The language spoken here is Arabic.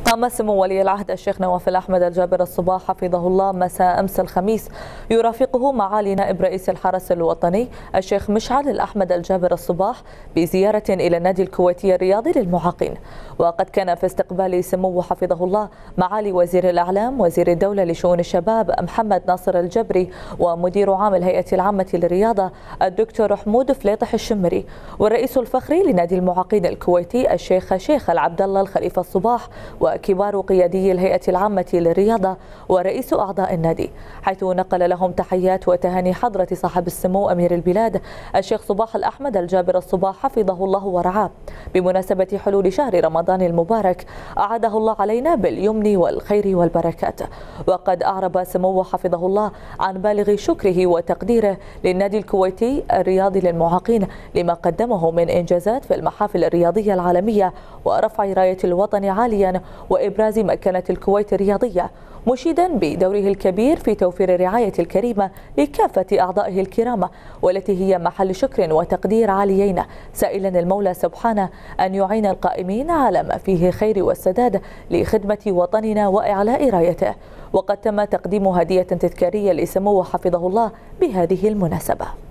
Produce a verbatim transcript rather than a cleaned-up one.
قام سمو ولي العهد الشيخ نواف الأحمد الجابر الصباح حفظه الله مساء أمس الخميس يرافقه معالي نائب رئيس الحرس الوطني الشيخ مشعل الأحمد الجابر الصباح بزيارة إلى النادي الكويتي الرياضي للمعاقين. وقد كان في استقبال سموه حفظه الله معالي وزير الإعلام وزير الدولة لشؤون الشباب محمد ناصر الجبري ومدير عام الهيئة العامة للرياضة الدكتور حمود فليطح الشمري والرئيس الفخري لنادي المعاقين الكويتي الشيخ شيخ العبد الله الخليفة الصباح وكبار قيادي الهيئة العامة للرياضة ورئيس أعضاء النادي، حيث نقل لهم تحيات وتهاني حضرة صاحب السمو أمير البلاد الشيخ صباح الأحمد الجابر الصباح حفظه الله ورعاه بمناسبة حلول شهر رمضان المبارك أعاده الله علينا باليمن والخير والبركات. وقد أعرب سموه حفظه الله عن بالغ شكره وتقديره للنادي الكويتي الرياضي للمعاقين لما قدمه من إنجازات في المحافل الرياضية العالمية ورفع راية الوطن عاليا وإبراز مكانة الكويت الرياضية، مشيدا بدوره الكبير في توفير الرعاية الكريمة لكافة أعضائه الكرامة والتي هي محل شكر وتقدير عاليين، سائلا المولى سبحانه أن يعين القائمين على ما فيه خير والسداد لخدمة وطننا وإعلاء رايته. وقد تم تقديم هدية تذكارية لسموه حفظه الله بهذه المناسبة.